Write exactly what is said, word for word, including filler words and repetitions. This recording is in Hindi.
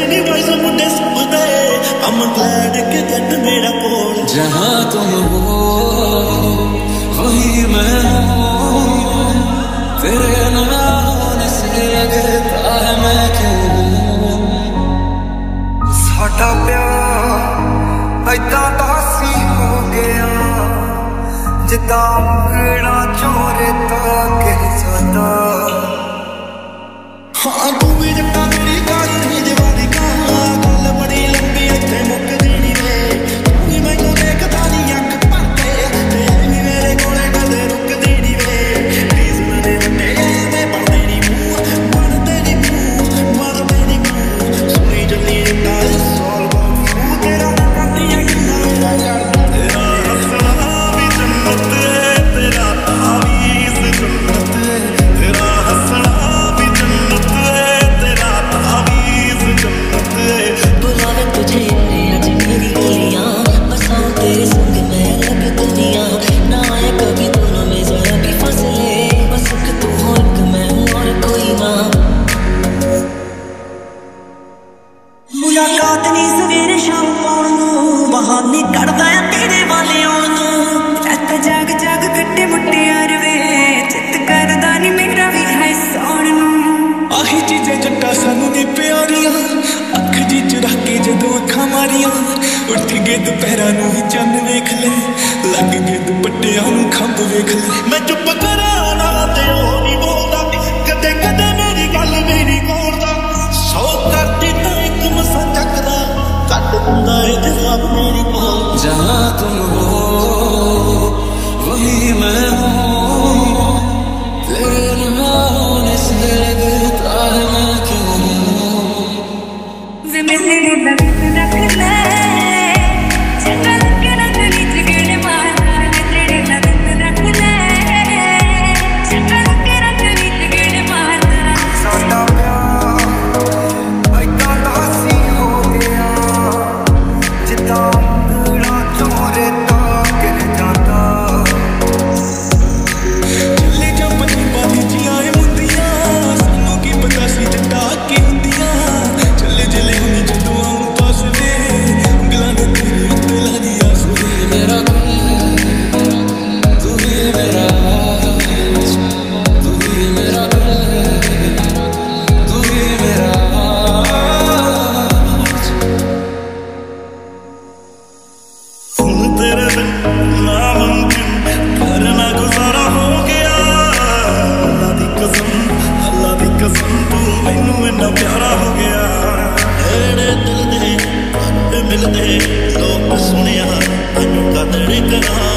नी वॉइस मुंडे सब दे I'm glad कि जट मेरा कोल जहां तुम हो वही मैं हूं तेरे ना होने से लगता है मैं क्यों साडा प्यार ऐदा दासी हो गया जिदा अंगड़ा चोरे तक जाता हाँ तू भी जट्टा मेरी गाल नहीं दीवारी का गल बड़ी लंबी इत्थे मुकदी नहीं रे तू भी मैनू देखदा नहीं अख भर के ते भी मेरे कोले कदे रुकदी नहीं वे प्लीज मैंने वड्डे मैं बनदे नहीं मूंह बनदे नहीं मूंह मरदे नहीं मूंह सुनी जल्दी जट्टा सॉल बात तू तेरा ना करदी अखियां मेरा यार तेरा हंसना भी जन्नत है तेरा तावीज़ जन्नत है तेरा हंसना बुलावे तुझे आज मेरी गलियां बसाऊं तेरे संग मैं अलग दुनिया ना आए कभी दोनों में जरा भी फासले बस कि तू हो एक मैं हूं और कोई ना मुलाकात नहीं सवेरे शाम पाउण नूं बहाने कढदा है तेरे वाले आउण नूं रात जाग जाग कट्टे मुट्टे यार वे चित करदा नहीं मेरा भी है सौण नूं आही चीज़ां जट्टा सानू नी प्यारियां अख जी चुरा के जदों अखां मारियां उठ गए दुपहरा नूं ही चंद वेख ले लग गए दुपट्टियां नूं खंभ वेख ले मैं चुप करां ना ते ओ नहीं बोलदा कदे कदे मेरी गल मेरी कोरदा सौ करदी तां इक मसा चकदा कट हुंदा ए जवाब मेरी बोल जहां तुम हो वही मैं हूं तेरे ना होने से लगता है मैं क्यों वे मेरे लग रख ले चक्कर के ना करी जगड़े मारना तेरे लग रख ले चक्कर के ना करी जगड़े मारना साडा प्यार ऐदा दासी हो गया जिदा अंगड़ा चोरे तक जाता चले जा पति बाली जी आए मुंदियां सानू की पता सी जट्टा की हुंदियां चले जले हुनी जदों आऊं पास वे गलां दे तेरे उत्ते लादी आस वे मेरा तू ही मेरा तू ही मेरा तू ही मेरा हुन तेरे बिन नामुमकिन करना गुजारा हो गया अल्लाह दी कसम अल्लाह दी कसम तू मैनू इन्ना प्यारा हो गया तेरे दिल दे मिलदे लोग सुनिया तैनू कदर करा